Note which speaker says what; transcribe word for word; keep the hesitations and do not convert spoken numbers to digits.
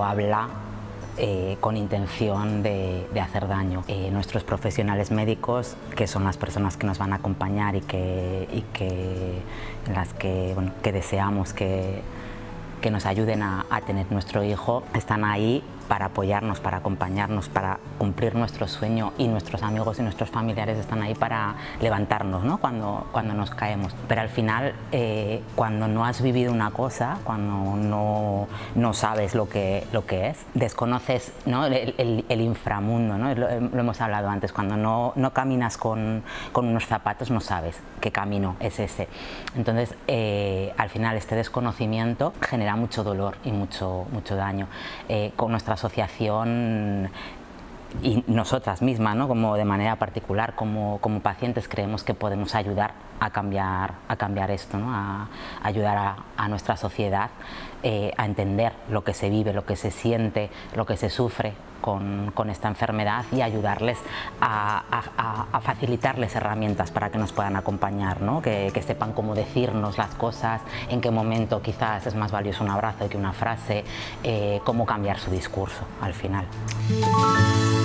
Speaker 1: lo habla Eh, con intención de, de hacer daño. Eh, nuestros profesionales médicos, que son las personas que nos van a acompañar y que, y que, las que, bueno, que deseamos que, que nos ayuden a, a tener nuestro hijo, están ahí para apoyarnos, para acompañarnos, para cumplir nuestro sueño, y nuestros amigos y nuestros familiares están ahí para levantarnos, ¿no? cuando, cuando nos caemos. Pero al final, eh, cuando no has vivido una cosa, cuando no, no sabes lo que, lo que es, desconoces, ¿no? el, el, el inframundo, ¿no? Lo, lo hemos hablado antes, cuando no, no caminas con, con unos zapatos no sabes qué camino es ese. Entonces, eh, al final este desconocimiento genera mucho dolor y mucho, mucho daño. Eh, con nuestra asociación y nosotras mismas, ¿no? Como de manera particular, como, como pacientes, creemos que podemos ayudar a cambiar, a cambiar esto, ¿no? a, a ayudar a, a nuestra sociedad eh, a entender lo que se vive, lo que se siente, lo que se sufre con, con esta enfermedad, y ayudarles a, a, a facilitarles herramientas para que nos puedan acompañar, ¿no? que, que sepan cómo decirnos las cosas, en qué momento quizás es más valioso un abrazo que una frase, eh, cómo cambiar su discurso al final.